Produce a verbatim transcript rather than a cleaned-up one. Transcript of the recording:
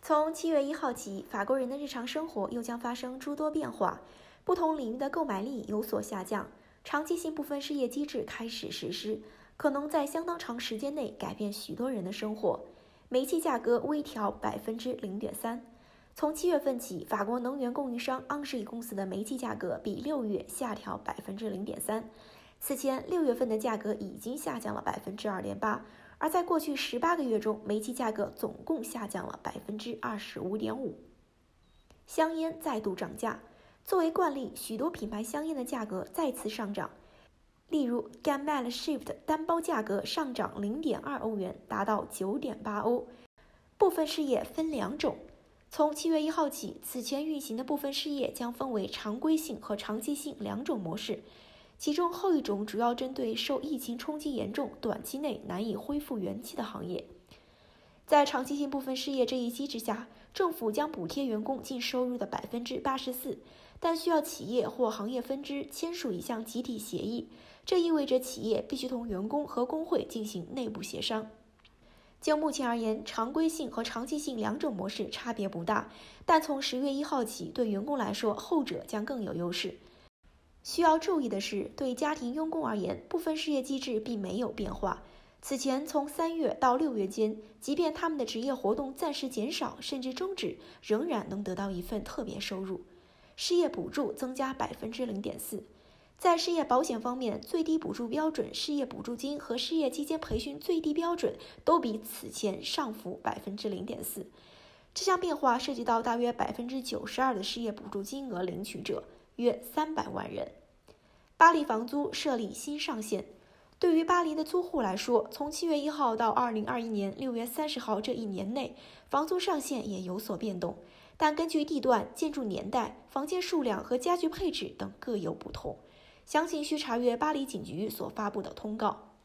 从七月一号起，法国人的日常生活又将发生诸多变化，不同领域的购买力有所下降，长期性部分失业机制开始实施，可能在相当长时间内改变许多人的生活。煤气价格微调百分之零点三。从七月份起，法国能源供应商昂什利公司的煤气价格比六月下调百分之零点三。此前六月份的价格已经下降了百分之二点八。而在过去十八个月中，煤气价格总共下降了百分之二十五点五。香烟再度涨价，作为惯例，许多品牌香烟的价格再次上涨。例如 Gamal Shift 单包价格上涨零点二欧元，达到九点八欧。部分事业分两种，从七月一号起，此前运行的部分事业将分为常规性和长期性两种模式。其中后一种主要针对受疫情冲击严重、短期内难以恢复元气的行业。在长期性部分失业这一机制下，政府将补贴员工净收入的百分之八十四，但需要企业或行业分支签署一项集体协议，这意味着企业必须同员工和工会进行内部协商。就目前而言，常规性和长期性两种模式差别不大，但从十月一号起，对员工来说，后者将更有优势。需要注意的是，对家庭佣工而言，部分失业机制并没有变化。此前从三月到六月间，即便他们的职业活动暂时减少甚至终止，仍然能得到一份特别收入。失业补助增加百分之零点四。在失业保险方面，最低补助标准、失业补助金和失业期间培训最低标准都比此前上浮百分之零点四。这项变化涉及到大约百分之九十二的失业补助金额领取者。约三百万人。巴黎房租设立新上限。对于巴黎的租户来说，从七月一号到二零二一年六月三十号这一年内，房租上限也有所变动，但根据地段、建筑年代、房间数量和家具配置等各有不同。详情需查阅巴黎警局所发布的通告。